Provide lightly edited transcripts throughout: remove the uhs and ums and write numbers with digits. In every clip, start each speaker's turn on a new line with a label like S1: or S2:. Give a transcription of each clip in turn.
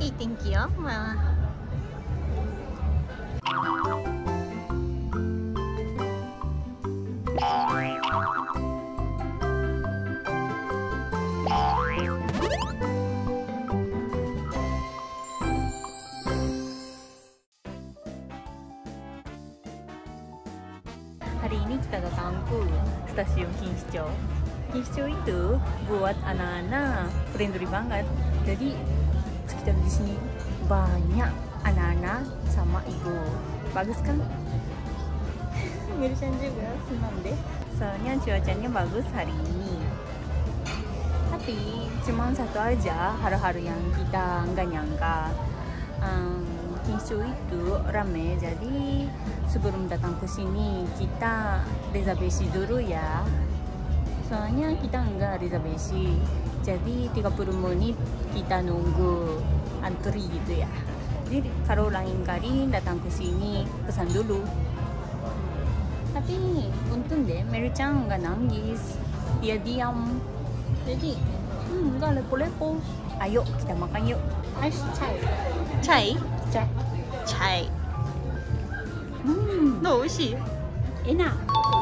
S1: いい天気よ。まあ。Hari ini kita datang ke stasiun Kingscho. Kingscho itu buat anak-anak friendly banget. Jadi sekitar di sini banyak anak-anak sama ibu. Bagus kan? Mirchan juga senang deh. Soalnya cuacanya bagus hari ini. Tapi cuma satu aja hal-hal yang kita nggak nyangka. Kingscho itu rame, jadi sebelum datang ke sini kita reservasi dulu ya. Soalnya kita nggak reservasi, jadi 30 menit kita nunggu antri gitu ya. Jadi kalau lain kali datang ke sini pesan dulu. Tapi untung deh Mary-chan nggak nangis, dia diam. Jadi nggak lepo-lepo. Ayo kita makan yuk. Ice chai. Chai? Chai. Chai. どう？美味しい？enak.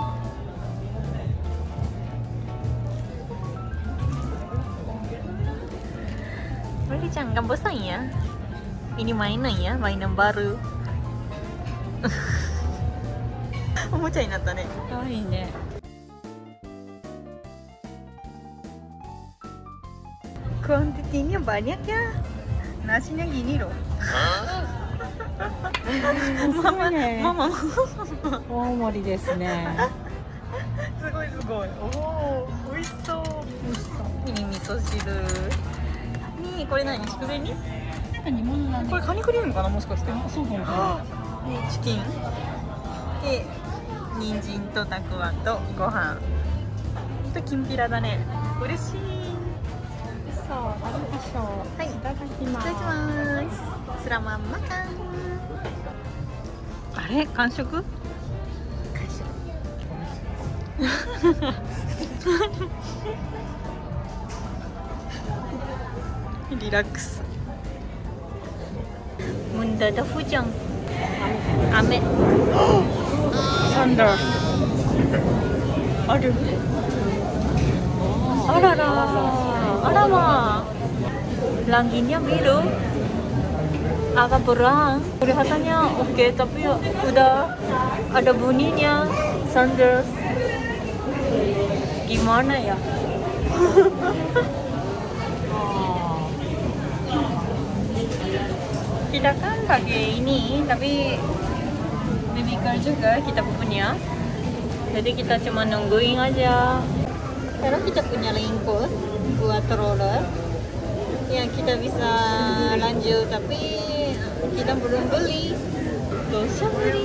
S1: Mary-chan nggak bosan ya? Ini mainan ya, mainan baru. Omochaになったね。可愛いね。Kuantitinya banyak ya. Nasinya gini loh. Mama.
S2: 大盛りですね。
S1: すごいすごい。おお、美味しそう。美味しそう。いい味噌汁。にこれ何？しくべに？
S2: なんか煮物だね。
S1: これカニクリームかなもしかして。
S2: あ、そうかもしれない。
S1: でチキン。で人参とたくあんとご飯。ときんぴらだね。嬉しい。
S2: そう、ありましょう。
S1: はい。
S2: いただきます。
S1: いただきます。Selamat makan. あれ完食？リラックス。Mendadak hujan. Ame.
S2: Thunder.
S1: Aduh. Alara. Alamak. Langitnya biru. Agak berang. Kelihatannya oke, tapi udah ada bunyinya. Thunder. Gimana ya? Kita kan pakai ini, tapi baby car juga kita punya. Jadi kita cuma nungguin aja. Sekarang kita punya raincoat buat roller yang kita bisa lanjut, tapi kita belum beli. Dosa beli.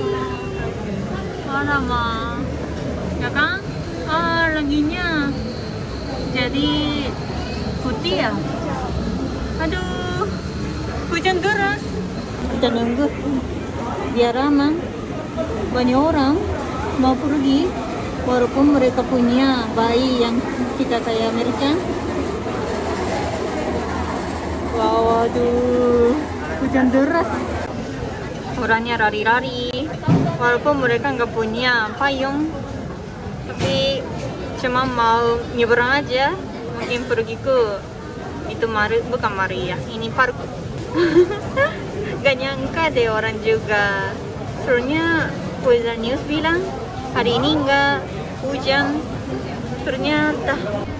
S1: Alamak, ya kan? Laginya jadi putih ya. Aduh, hujan deras. Kita nunggu biar aman. Banyak orang mau pergi, walaupun mereka punya bayi yang kita kayak Mary-chan. Wow, aduh, hujan deras. Orangnya lari-lari, walaupun mereka nggak punya payung, tapi cuma mau nyebrang aja. Mungkin pergi ke itu bukan Maria, ini park. Gak nyangka deh orang juga. Soalnya weather news bilang hari ini nggak hujan. Ternyata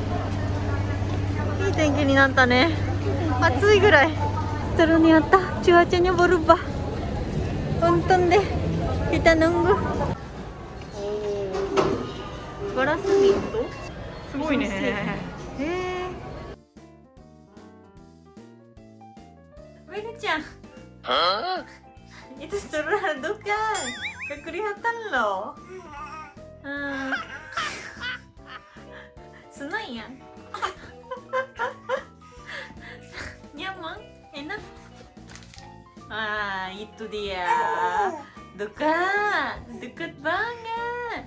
S1: いい天気になったね。暑いぐらい。Ternyata cuacanya berubah. Untung deh kita nunggu. Garas pintu. すごいね。Mary-chan. Itu surat bukan. Gak kelihatan loh. Senang ya? Nyaman? Enak? Ah, itu dia. Dekat. Dekat banget.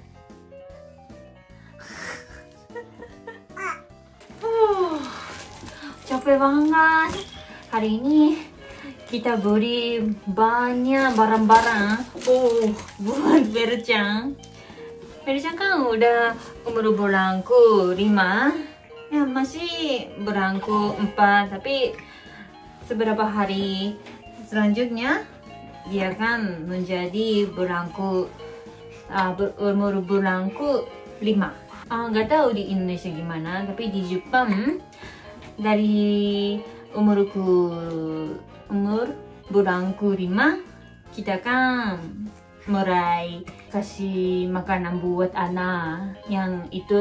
S1: Capek banget. Hari ini kita beli banyak barang-barang buat Meru-chan. Meru-chan kan udah umur bulanku 5, ya masih bulanku 4, tapi seberapa hari selanjutnya dia kan menjadi bulanku umur bulanku 5. Nggak tahu di Indonesia gimana, tapi di Jepang dari umur bulanku 5 kita kan mulai kasih makanan buat anak yang itu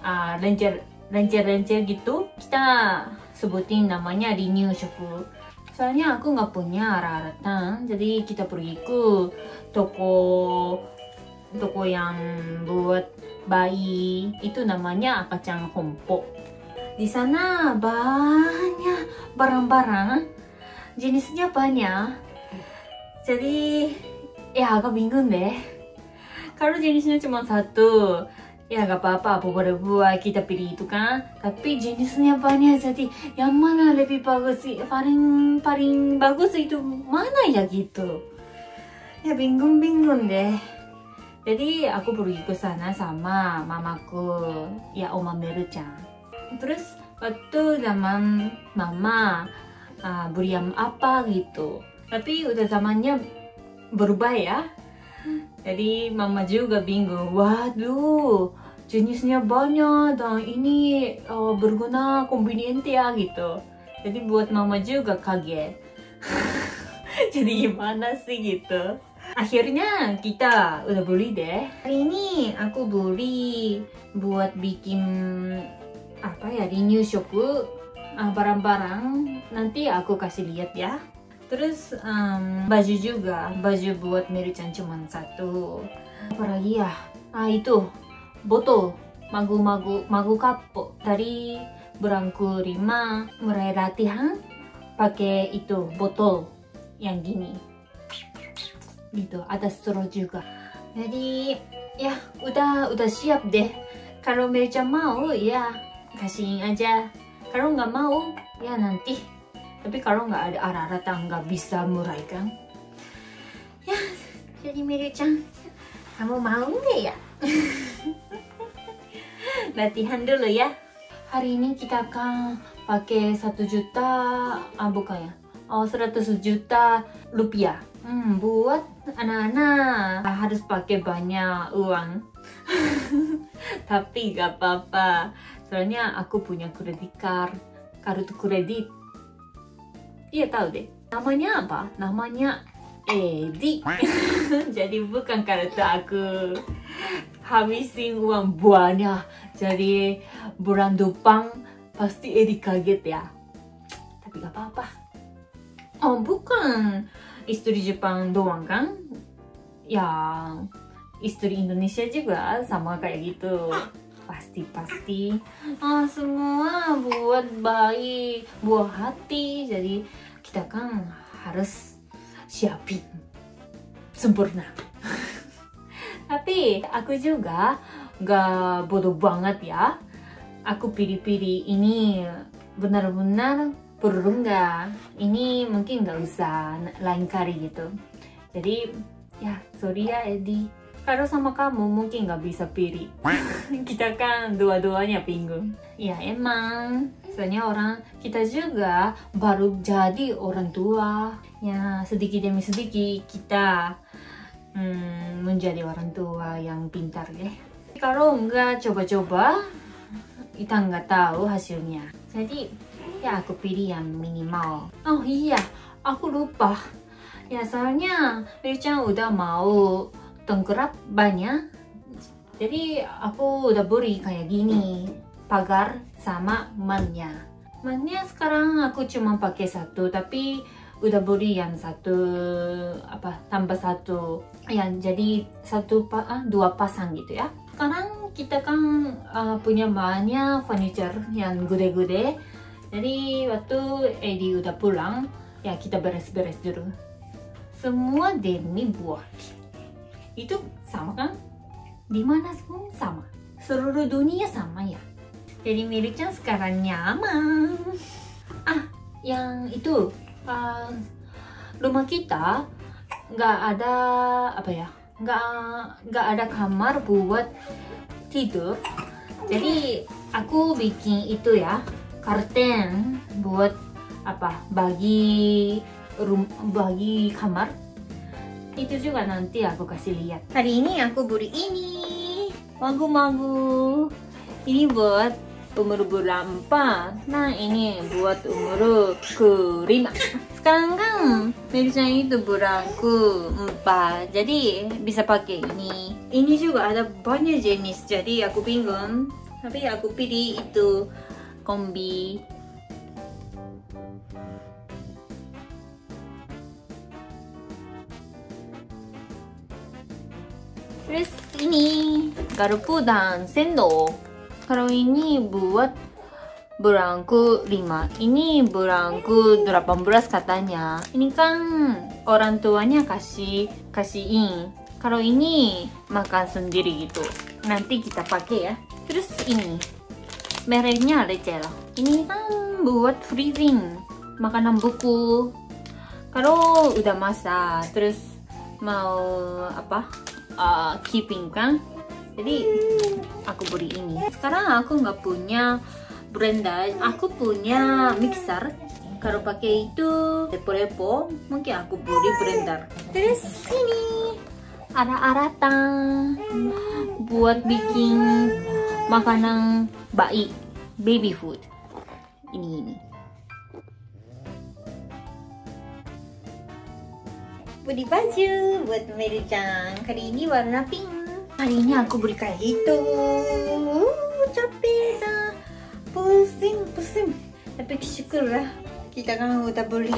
S1: lencer gitu, kita sebutin namanya rinyushoku. Soalnya aku nggak punya arah-aratan, jadi kita pergi ke toko yang buat bayi, itu namanya Akachan Honpo. Di sana banyak barang-barang, jenisnya banyak. Jadi ya agak bingung deh. Kalau jenisnya cuma satu, ya gak apa-apa, boleh buat kita pilih itu kan. Tapi jenisnya banyak, jadi yang mana lebih bagus sih? Paling bagus itu mana ya gitu. Ya bingung deh. Jadi aku pergi ke sana sama mamaku, ya Oma Meru-chan. Terus waktu zaman mama beli apa gitu, tapi udah zamannya berubah ya. Jadi mama juga bingung, waduh jenisnya banyak dan ini berguna convenient ya gitu. Jadi buat mama juga kaget. Jadi gimana sih gitu. Akhirnya kita udah beli deh. Hari ini aku beli buat bikin rinyushoku, barang-barang. Nanti aku kasih lihat ya. Terus baju juga, baju buat Meru-chan cuma satu. Apalagi ya? Itu botol magu kappo dari bulanku 5 mulai latihan pakai itu botol yang gini. Gitu, ada straw juga. Jadi ya udah siap deh. Kalau Meru-chan mau ya kasihin aja. Kalau nggak mau ya nanti. Tapi kalau nggak ada arah-arah nggak bisa mulai kan. Ya jadi Meru-chan, kamu mau nggak ya? Latihan dulu ya. Hari ini kita akan pakai 1 juta, bukan ya? 100 juta rupiah. Buat anak-anak harus pakai banyak uang. Tapi gak apa-apa, soalnya aku punya kredit card, kartu kredit. Iya tahu deh, namanya apa? Namanya Edi. Jadi bukan kartu aku habisin uang banyak. Jadi bulan depan pasti Edi kaget ya. Tapi gak apa-apa. Bukan istri Jepang doang kan? Ya, istri Indonesia juga sama kayak gitu. Pasti. Semua buat bayi, buat hati. Jadi kita kan harus siapin sempurna. Tapi aku juga gak bodoh banget ya. Aku pilih-pilih ini benar-benar perlu nggak? Ini mungkin nggak usah lain kali gitu. Jadi ya sorry ya Edi. Kalau sama kamu mungkin nggak bisa pilih. Kita kan dua-duanya bingung. Ya emang. Soalnya kita juga baru jadi orang tua. Ya sedikit demi sedikit kita menjadi orang tua yang pintar deh. Kalau nggak coba-coba, kita nggak tahu hasilnya. Jadi ya aku pilih yang minimal. Oh iya, aku lupa. Ya soalnya Meru-chan udah mau tengkurap banyak. Jadi aku udah beli kayak gini, pagar sama mannya. Mannya sekarang aku cuma pakai 1, tapi udah beli yang 1 tambah 1. Ya jadi 2 pasang gitu ya. Sekarang kita kan punya banyak furniture yang gede-gede. Jadi waktu Edi udah pulang, ya kita beres-beres dulu. Semua demi buat. Itu sama kan? Dimana pun sama. Seluruh dunia sama ya. Jadi Meru-chan sekarang nyaman. Yang itu rumah kita nggak ada apa ya, nggak ada kamar buat tidur. Jadi aku bikin itu ya, karten buat apa, bagi kamar. Itu juga nanti aku kasih lihat. Hari ini aku beli ini, magu-magu. Ini buat umur bulan 4. Nah, ini buat umur ke-5. Sekarang kan Mary-chan itu bulan ke-4, jadi bisa pakai ini. Ini juga ada banyak jenis, jadi aku bingung. Tapi aku pilih itu kombi. Terus ini garpu dan sendok. Kalau ini buat bulan ke-5, ini bulan ke-18 katanya. Ini kan orang tuanya kasihin. Kalau ini makan sendiri gitu. Nanti kita pakai ya. Terus ini mereknya Recel. Ini kan buat freezing makanan buku. Kalau udah masak terus mau apa, keeping kan. Jadi aku beli ini. Sekarang aku nggak punya blender, aku punya mixer. Kalau pakai itu repo-repo, mungkin aku beli blender. Terus ini ada aratan buat bikin makanan baby food. Ini. Beli baju buat Mary-chan. Kali ini warna pink. Hari ini aku beli kayak itu. Capek dah. Pusing. Tapi syukur lah, kita kan udah beli.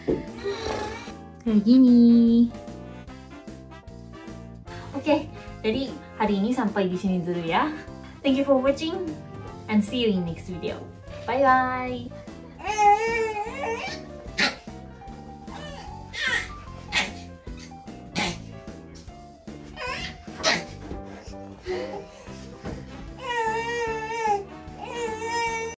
S1: Kayak gini. Oke, jadi hari ini sampai di sini dulu ya. Thank you for watching and see you in next video. Bye bye.